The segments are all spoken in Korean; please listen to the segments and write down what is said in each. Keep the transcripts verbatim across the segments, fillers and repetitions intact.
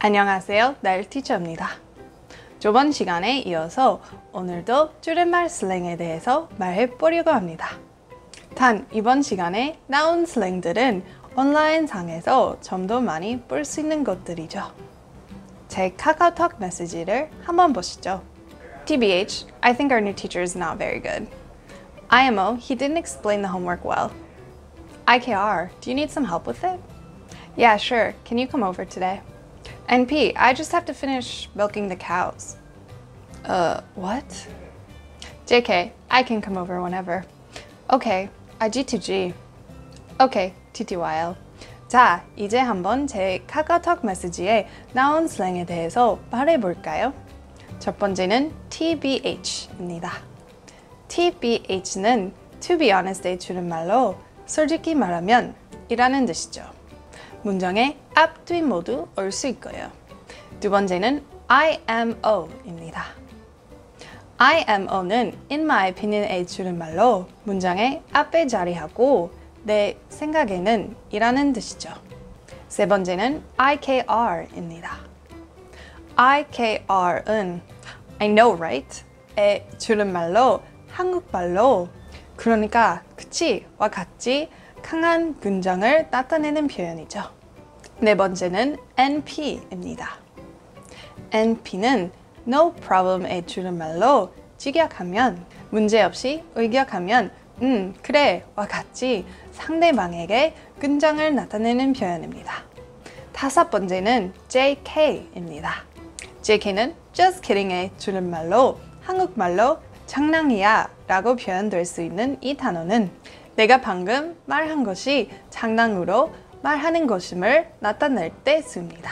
안녕하세요, 나일 티처입니다. 저번 시간에 이어서 오늘도 줄임말 슬랭에 대해서 말해보려고 합니다. 단 이번 시간에 나온 슬랭들은 온라인상에서 좀 더 많이 볼 수 있는 것들이죠. 제 카카오톡 메시지를 한번 보시죠. T B H, I think our new teacher is not very good. I M O, he didn't explain the homework well. I K R, do you need some help with it? Yeah, sure, can you come over today? N P, I just have to finish milking the cows. Uh, what? J K, I can come over whenever. Okay, I G to G. Okay, T T Y L. 자, 이제 한번 제 카카오톡 메시지에 나온 슬랭에 대해서 말해볼까요? 첫 번째는 T B H입니다. T B H는 to be honest의 줄임말로 솔직히 말하면 이라는 뜻이죠. 문장의 앞, 뒤 모두 올 수 있고요. 두 번째는 I M O입니다. I M O는 in my opinion의 줄임말로 문장의 앞에 자리하고 내 생각에는 이라는 뜻이죠. 세 번째는 I K R입니다. I K R은 I know right? 의 줄임말로 한국말로 그러니까 그치와 같이 강한 근정을 나타내는 표현이죠. 네 번째는 N P입니다. N P는 no problem의 줄임말로 직역하면 문제없이 의역하면 음 그래와 같이 상대방에게 근정을 나타내는 표현입니다. 다섯 번째는 J K입니다. J K는 just kidding의 줄임말로 한국말로 장난이야 라고 표현될 수 있는 이 단어는 내가 방금 말한 것이 장난으로 말하는 것임을 나타낼 때 씁니다.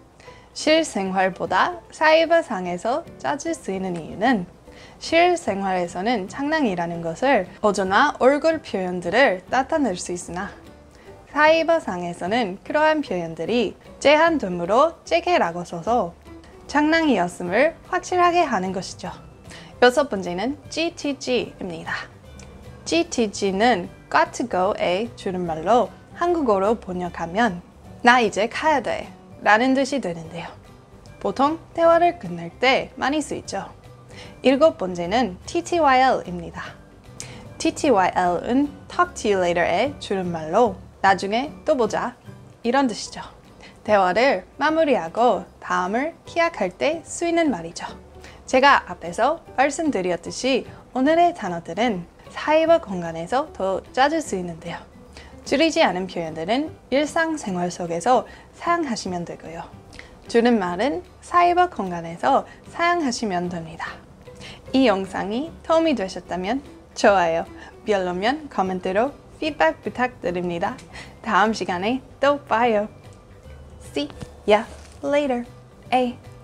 실생활보다 사이버상에서 찾을 수 있는 이유는 실생활에서는 장난이라는 것을 어조나 얼굴 표현들을 나타낼 수 있으나 사이버상에서는 그러한 표현들이 제한됨으로 제게라고 써서 장난이었음을 확실하게 하는 것이죠. 여섯 번째는 G T G입니다. G T G는 got to go의 줄임말로 한국어로 번역하면 나 이제 가야 돼 라는 뜻이 되는데요. 보통 대화를 끝낼 때 많이 쓰이죠. 일곱 번째는 T T Y L입니다. T T Y L은 talk to you later의 줄임말로 나중에 또 보자 이런 뜻이죠. 대화를 마무리하고 다음을 기약할 때 쓰이는 말이죠. 제가 앞에서 말씀드렸듯이 오늘의 단어들은 사이버 공간에서 더 찾을 수 있는데요. 줄이지 않은 표현들은 일상생활 속에서 사용하시면 되고요. 줄임말은 사이버 공간에서 사용하시면 됩니다. 이 영상이 도움이 되셨다면 좋아요, 별로면 코멘트로 피드백 부탁드립니다. 다음 시간에 또 봐요. See ya later. A